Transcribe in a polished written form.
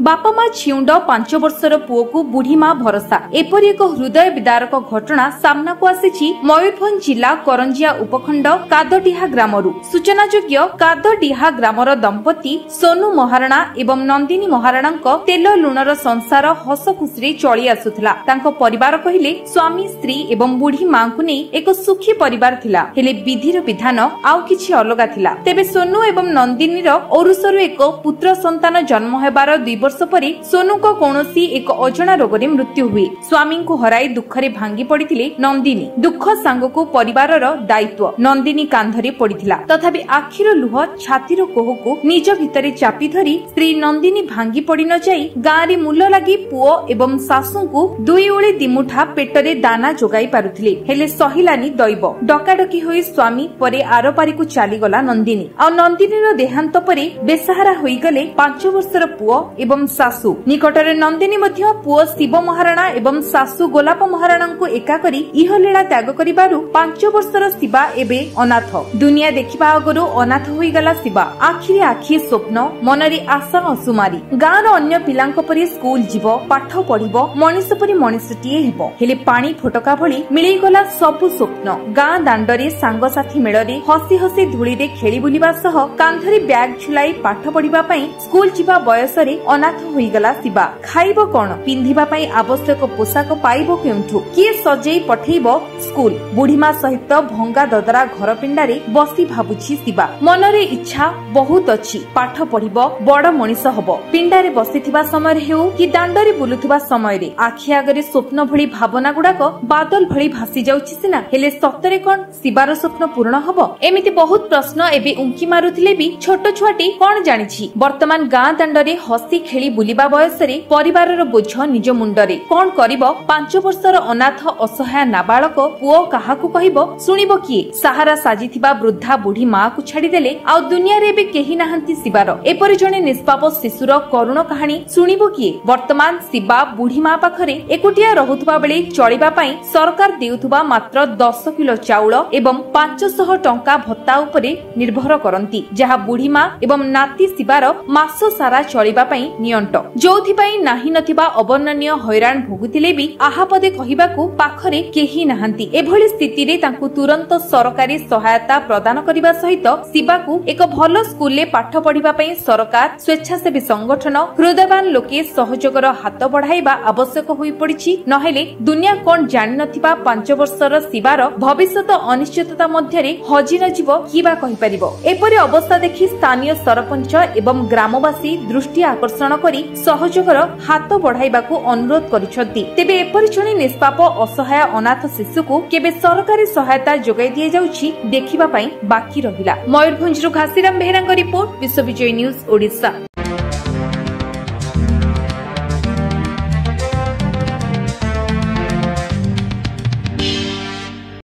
बापा माँ छिउंड 5 वर्षर पुओ को बुढ़ी माँ भरोसा एपरि एक हृदय विदारक घटना सामना को आसी मयूरभंज जिला करंजिया उपखंड कादडीहा ग्रामरू। सूचनायोग्य कादडीहा ग्रामर दंपति सोनू महाराणा एवं नंदिनी महाराणा तेल लुणर संसार हस खुशी चली आसुथिला। तांको परिवार कहिले स्वामी स्त्री एवं बुढ़ी माँ को नहीं एक सुखी परिवार थिला, हेले विधिर विधान आउ किछि अलगा थिला। तेबे सोनू एवं नंदिनीर औरुसरु एक पुत्र संतान जन्म हेबार 2 वर्ष परे सोनू को कौनसी एक अजणा रोगरे मृत्यु हुए। स्वामी को हराई दुखरे भांगी पड़िथिले नंदिनी। दुख सांग को परिवारर दायित्व नंदिनी कांधरे पड़िथिला। तथापि आखिर लुह छातीर कोहको निज भितरे चापी धरी स्त्री नंदिनी भांगी पड़ी न जाई गाँ रे मूल लगी पुओ एवं सासू को 2 ओळे दिमुठा पेटरे दाना जोगाई पारुथिले, हेले सहिलानी दैव। डकाडकी होई स्वामी परे आरपारी को चली गला नंदिनी। आ नंदिनीर देहांत परे बेसहारा होई गले 5 वर्षर पुओ एवं सासू। निकटरे नंदिनी मध्य पुओ शिव महाराणा एवं सासू गोलाप महाराणा को एका करी इहलीला त्याग करिबारु 5 वर्षर शिवा एबे अनाथ। दुनिया देखिबा आगरु अनाथ होई गला शिवा। आखिरे आखि स्वप्न मनरे आशा असुमारी। गाँर अन्य पिलांक परि स्कूल जीवो, पाठ पढ़िबो, मनिष परि मनिषटिए हेबो, हेले पानी फोटका भली मिली गला सबु स्वप्न। गाँ दांडरे सांग साथी मेळरे हसी हसी धूळीरे खेली बुलिबा सह कांधरे बैग झुलाई पाठ पढ़िबा पई स्कूल जीवा बयसरे अनाथ होई गला शिवा। खाइबो कोन, पिंधिबा पई आवश्यक पोशाक पाइबो केउठु, किए सजेई पठेइबो स्कूल। बुढ़ीमा सहित भंगा ददरा घर पिंडारे बसी भाबुछि शिवा। मनरे इच्छा बहुत अछि, पाठ पढ़िबो, बड़ मनिष हबो। पिंडारे बसिथिबा समय हेउ कि दांडरे बुलुथिबा समय रे आखि आगरे स्वप्न भली भावना गुडाक बादल भली भासी जाउछि सिना, हेले सतरे कोन शिवार स्वप्न पूर्ण हबो? एमिति बहुत प्रश्न एबे उंकी मारुथिले भी छोट छुआटी कोन जानिछि। वर्तमान गाँ दांडरे हसी खेली बुलिबा बयसरे परिवारर बोझ निज मुंडरे। कोन करिबो 5 वर्षर अनाथ असहाय नाबालक पुओ काहाकू कहिबो, सुनिबो किए? सहारा साजिथिबा वृद्धा बुढ़ी माँ को छाड़ी देले आ दुनिया रे एबे केही नाहंती शिवार। एपरि जणे निष्पाप शिशुर करुण कहानी सुनिबो किए? वर्तमान शिवा बुढ़ी माँ पाखरे एकुटिया रहुथबा बेले चलिबा पई सरकार देउथबा मात्र 10 किलो चाउल एवं 500 टंका भत्ता उपरे निर्भर करंती, जहा बुढ़ी माँ एवं नाती शिवार मास सारा चलिबा पई नियंट। जोथि पई नाही नथिबा अवर्णनीय हैरान भोगुतिले भी आहापदे कहिबाकू पाखरे केही नाहंती। एभली स्थिति रे तांकू तुरंत सरकारी सहायता प्रदान करिबा सहित शिवाकू एक भल स्कूल रे पाठ पढ़िबा पई सरकार, स्वेच्छासेवी संगठन, हृदयवान लोके सहयोगर हाथ बढ़ाइबा आवश्यक होई पड़िछि। नहेले दुनिया कोन जानि नथिबा 5 वर्षर शिवार भविष्यत अनिश्चितता मध्यरे हजि न जीव किबा कहि परिबो। एपरि अवस्था देखि स्थानीय सरपंच एवं ग्रामवासी दृष्टि आकर्षण करी सहयोगर हाथ बढ़ाइबाकू अनुरोध करिसथि। तेबे एपरि जणे निष्पाप असहाय अनाथ शिशु को केबे सरकारी सहायता जोगाई दिए जाउछि देखिबा पई बाकी रहिला। मयूरभंजरु घासीराम बेहेरांग रिपोर्ट, विश्वविजय न्यूज ओडिशा।